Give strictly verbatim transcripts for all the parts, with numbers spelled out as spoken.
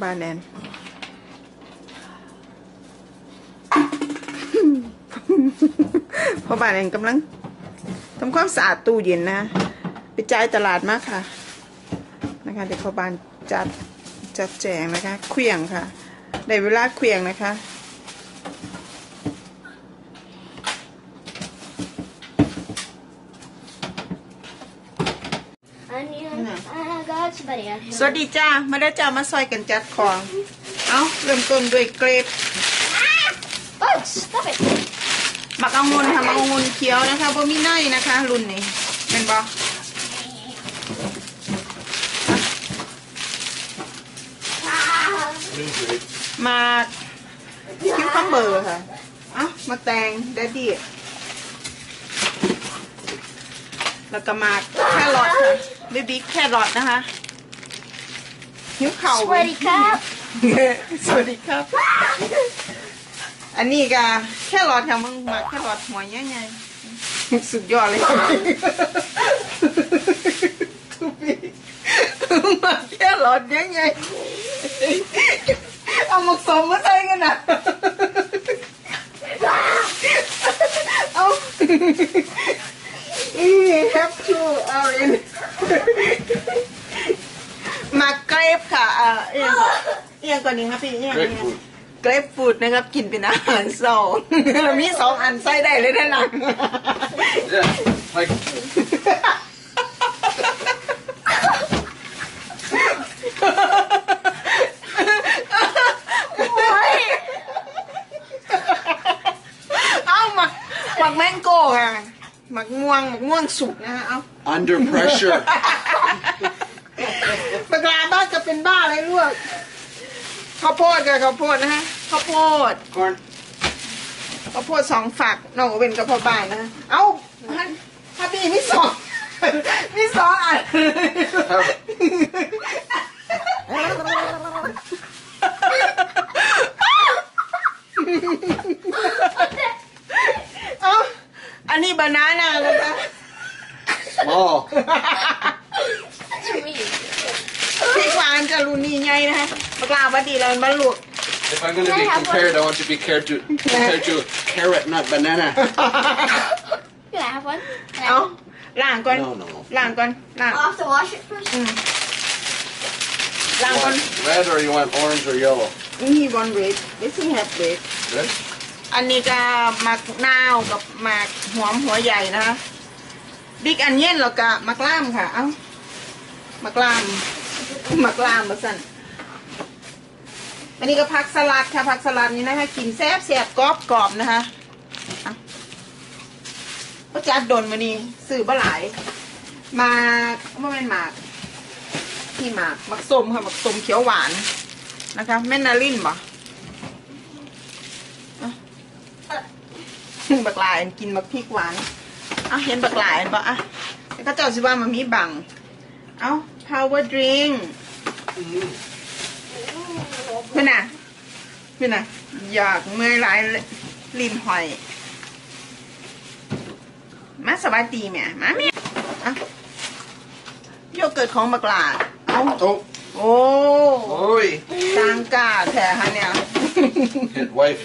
บานแอนพ่อบานแอนกำลังทำความสะอาดตู้เย็นนะไปจ่ายตลาดมากค่ะนะคะเดี๋ยวพ่อบานจัดจัดแจงนะคะเคลียงค่ะได้เวลาเคลียงนะคะสวัสดีจ้ามาได้จ้ามาซอยกันจัดของเอาเริ่มต้นด้วยเกรปหมักองุ่นค่ะหมักองุ่นเขียวนะคะบ่มีไนนะคะรุ่นนี้เป็นบ่มาคิ้วคัมเบอร์ค่ะเอ้ามาแตงแดดดี้แล้วก็มาแครอทค่ะเบบี้แครอทนะคะหิวเข่าสวัสดีครับสวัสดีครับอันนี้ก็แครอทค่ะมึงมาแครอทหัวใหญ่ๆสุดยอดเลยทุบีมาแครอทใหญ่ๆเอาหมกสมมาใส่กันนะเอาอีแฮปทูเอาเองมาเกรฟค่ะเอ่อเอียงเอียงก่อนนี้ครับพี่เอียงเกรฟฟูดนะครับกินเป็นอาหารสองเรามีสองอันใส่ได้เลยด้านหลังเอาหมักหมักแมงโก้ค่ะหมักม่วงหมักม่วงสุกนะฮะเอา under pressure ปลาบ้านจะเป็นบ้าอะไรลูกข้าวโพดกับข้าวโพดนะฮะข้าวโพด corn ข้าวโพดสองฝักน้องเป็นกระเพาะบ้านนะเอ้าถ้าพี่มีสองมีสองอันเอ้าอันนี้บานาน่าเลยนะ small พริกหวานจะรุนนี่ไงนะฮะปลาบดีเลยมาลวก if I'm going to be compared I want to be compared to compared to carrot not banana Can I have one? เอาล้างก่อน no no ล้างก่อนล้าง I'll have to wash it first. ล้างก่อน red or you want orange or yellow นี่บอลเวทไม่ใช่แฮปเวท red อันนี้ก็หมักนาวกับหมักหอมหัวใหญ่นะคะบิ๊กอันเย็นแล้วก็หมักล่ามค่ะเอ้าหมักล่ามหมักล่ามมาสั่นอันนี้ก็ผักสลัดค่ะผักสลัดนี้นะคะกินแซ่บแซ่บกรอบกรอบนะคะก็จัดโดนมานี่สื่อบะหลายมาไม่เป็นหมากที่หมากหมักส้มค่ะหมักส้มเขียวหวานนะคะแม่นาลินบ่บักหลายกินบักพริกหวานเอาเห็นบักหลายบ่อ่ะแล้วก็เจ้าสิว่ามันมีบังเอา power drink เพื่อนน่ะเพื่อนน่ะอยากเมื่อยหลายลิ้นหอยมาสบายดีแม่มาแม่อ่ะโยเกิร์ตของบักหลาเอา oh โอ้โอ้ยต่างกาแท้ฮะเนี่ย hit wife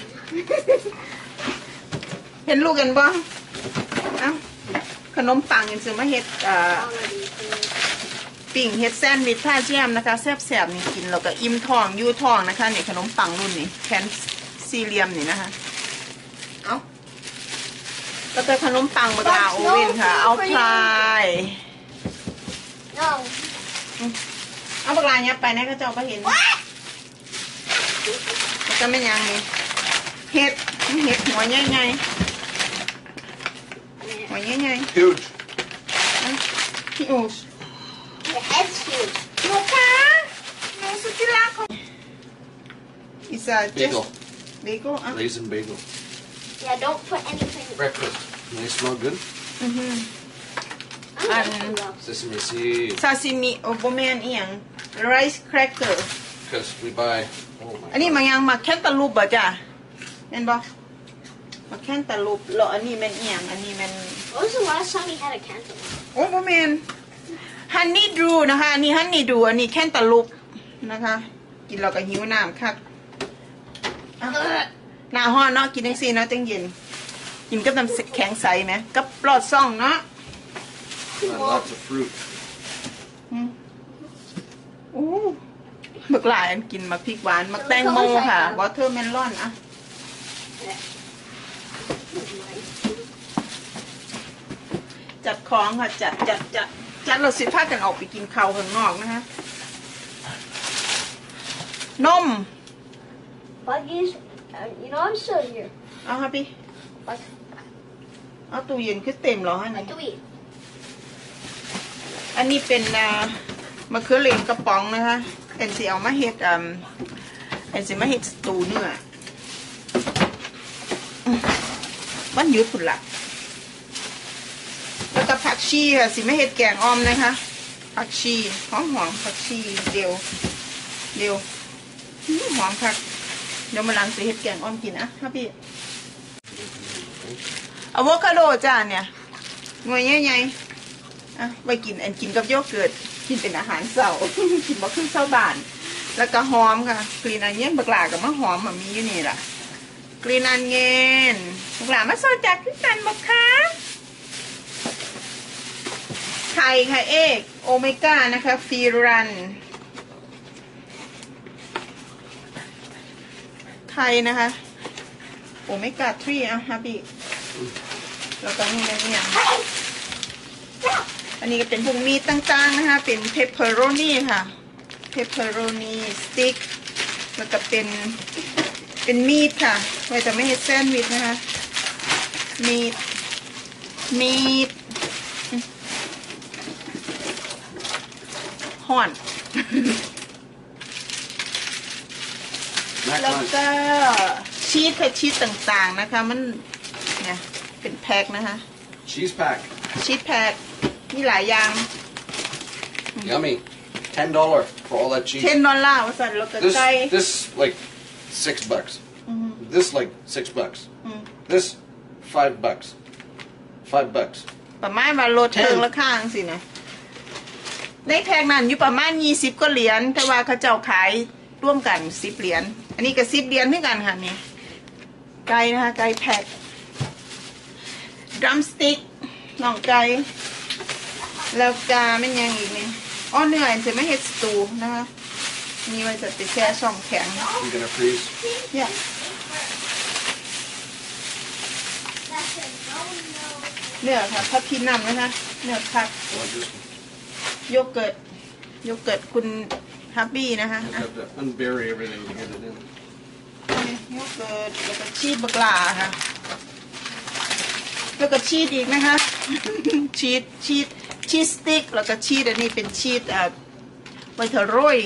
เห็นลูกกันบ่เอ้าขนมปังยังซื้อมาเฮ็ดอ่าปิ่งเฮ็ดแซนด์วิชท่าแจมนะคะแซ่บๆนี่กินแล้วก็อิ่มท้องยู่ท้องนะคะนี่ขนมปังรุ่นนี้แคนสี่เหลี่ยมนี่นะคะเอ้าแล้วก็ขนมปังบักลาโอเว่นค่ะเอาพลาย No. เอาบักลาเนี้ยไปนะก็เจ้าก็เห็นมันจะไม่ยังนี่เห็ดเห็ดหัวใหญ่ๆหัวใหญ่ huge ๆพี่อู๋ The head's huge. ลูกค้าหนูสุดที่รักของ It's a bagel bagel อ่ะ raisin bagel Yeah, don't put anything. breakfast they smell good อือฮึ I'm Um, going to go. sesame seed ซาซิมิโอโบแมนอีหยัง rice cracker because we buy oh my อันนี้มันยังมาแคนตาลูปบ่จ้ะเห็นบ่มาแคนตาลูปแล้วอันนี้แม่นอีหยังอันนี้แม่น When was the last time you had a cantaloupe? โอ้โบแมนฮันนี่ดูนะคะอันนี้ฮันนี่ดูอันนี้แคนตาลูปนะคะกินเราก็หิวน้ำคักหน้าห้อนเนาะกินจังซี่เนาะจังเย็นกินกับน้ำแข็งใสไหมกับปลอดซ่องเนาะ And lots of fruit. อู้บักหลายอันกินมักพริกหวานมักแตงโมค่ะวอเทอร์เมลอนอะจัดของค่ะจัดจัดจัดจัดเราสิพากันออกไปกินข้าวข้างนอกนะคะนม Buggies, uh, you know I'm still here. เอาค่ะพี่ Bug, เอาตู้เย็นขึ้นเต็มเหรอฮะ what นี่ do we? อันนี้เป็นอ่ามะเขือเหลงกระป๋องนะคะเอ็นซีเอามาเฮ็ดอ่าเอ็นซีมาเฮ็ดสตูเนื้อมันหยุดผุนละแล้วก็ผักชีค่ะสิไม่เฮ็ดแกงอ้อมนะคะผักชีหอมหอมผักชีเดียวเดียวอื้อหอมผักเดี๋ยวมาล้างสิเฮ็ดแกงอ้อมกินนะครับพี่อะโวคาโดจ้าเนี่ยหน่วยใหญ่ๆอ่ะไปกินอันกินกับโยเกิร์ตกินเป็นอาหารเสาร์ กินบ่คือเช้าบ้านแล้วก็หอมค่ะกลิ่นอันเนี้ยบักหลากับมะหอมมันมีอยู่นี่ล่ะกลิ่นอันเย็นบักหลามาโซจัดขึ้นกันบักคะไข่ค่ะเอกโอเมก้านะคะฟีรันไข่นะคะโอเมก้าสามอ่ะฮะพี่แล้วก็นี่นะเนี่ยอันนี้ก็เป็นพวกมีดต่างๆนะคะเป็นเพปเปอโรนีค่ะเพปเปอโรนีสติ๊กแล้วก็เป็นเป็นมีดค่ะไว้จะไม่ให้แซนด์วิชนะคะมีดมีดห่อน Mac แล้ว lunch. ก็ชีสค่ะชีสต่างๆนะคะมันเนี่ยเป็นแพ็คนะคะ Cheese pack. ชีสแพ็คมีหลายอย่าง Yummy. Ten dollar for all that cheese. เทนดอลลาร์ว่าสั่นแล้วก็ This ไก่ this like six bucks. This like six bucks. This five bucks. Five bucks. ประมาณว่าลดเทิงราคาจังสินะในแพ็คนั้นอยู่ประมาณยี่สิบก็เหรียญแต่ว่าเขาเจ้าขายร่วมกันสิบเหรียญอันนี้ก็สิบเหรียญเหมือนกันค่ะนี่ไก่นะคะไก่แพ็คดรัมสติ๊กน่องไก่แล้วก็มันยังอีกนี่อ้อเนื้ออันจะไม่เฮ็ดสตูนะคะนี่ไว้จะไปแช่ช่องแข็ง You gonna freeze? เนี่ยเนื้อค่ะพับพีน้ำนะคะเนื้อผัก Or just โยเกิร์ตโยเกิร์ตคุณฮับบี้นะคะ I have to unbury everything to get it in. โยเกิร์ตแล้วก็ชีสบักหลาค่ะแล้วก็ชีสอีกนะคะ ชีสชีสชีสสติ๊กแล้วก็ชีสอันนี้เป็นชีสอ่าไวท์โรย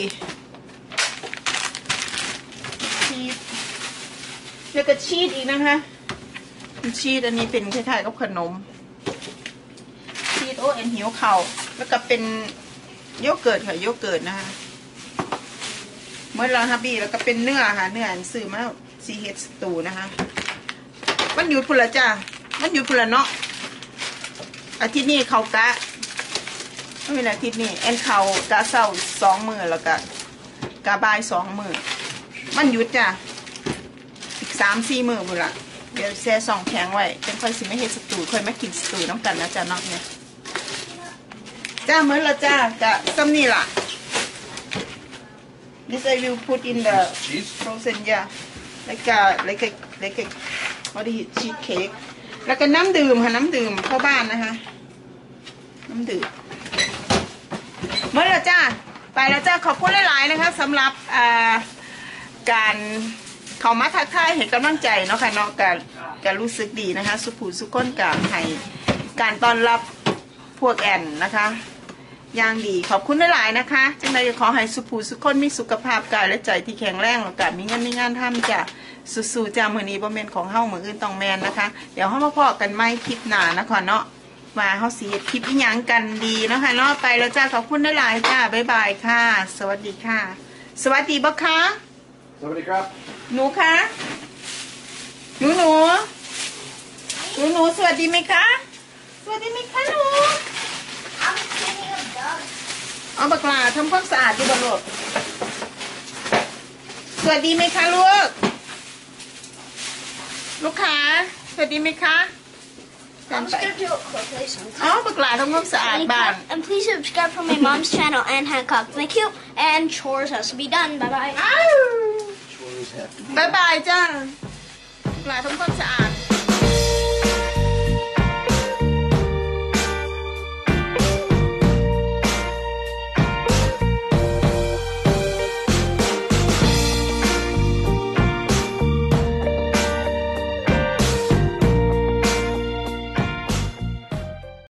ชีสแล้วก็ชีสอีกนะคะชีสอันนี้เป็นคล้ายๆกับขนมชีสโอเอ็นหิวเข่าแล้วก็เป็นโยเกิร์ตค่ะโยเกิร์ตนะคะเมื่อเราฮับบี้แล้วก็เป็นเนื้อค่ะเนื้ออันซื้อมาซีเฮดสตูนะคะมันหยุดพุ่นละจ้ามันหยุดพุ่นละเนาะอาทิตย์นี้เขากะไม่เป็นอาทิตย์นี้แอนเขากะเศร้าสองมือแล้วก็กะบ่ายสองมือมันหยุดจ้าอีกสามสี่มือพุ่นละเดี๋ยวแช่สองแข็งไว้เป็นค่อยสิไม่เฮ็ดสตูค่อยมากินสตูน้ำกันนะจ้าเนาะเนี่ยจ้าเหมือนละจ้ากะซ้ำนี่ล่ะ This I will put in the Cheese? frozen yeah like a like a like a what is it cheese cake แล้วก็น้ำดื่มค่ะน้ำดื่มเข้าบ้านนะคะน้ำดื่มเมื่อละจ้าไปแล้วจ้าขอบคุณหลายๆนะคะสำหรับการเขามาทักทายเห็นกำลังใจเนาะค่ะเนาะการการรู้สึกดีนะคะสุขุสุขก้นกับให้การต้อนรับพวกแอนนะคะอย่างดีขอบคุณหลายๆนะคะจังใดขอให้สุภูสุขคนมีสุขภาพกายและใจที่แข็งแรงแล้วก็มีเงินมีงานทำจ้ะสู้ๆจ้ามื้อนี้บ่แม่นของเฮามื้ออื่นต้องแม่นนะคะเดี๋ยวเฮามาพอกันใหม่คลิปหน้านะคะเนาะว่าเฮาสิเฮ็ดคลิปอีหยังกันดีเนาะค่ะเนาะไปแล้วจ้าขอบคุณหลายๆจ้าบ๊ายบายค่ะสวัสดีค่ะสวัสดีบ่คะ Somebody grab. หนูคะหนูหนูหนูหนูสวัสดีไหมคะสวัสดีไหมคะหนู I'm cleaning up dogs. เอาบักลาทำความสะอาดอยู่บ่ลูกสวัสดีไหมคะลูก ลูกค้าสวัสดีไหมคะ I'm just gonna do it quickly อ๋อ sometimes. บักหลาทำความสะอาด And, บ้าน and please subscribe for my mom's channel and Hancock. Thank you. And chores has to be done. Bye bye. อ้าว Chores have to be บายบายจ้าบักหลาทำความสะอาด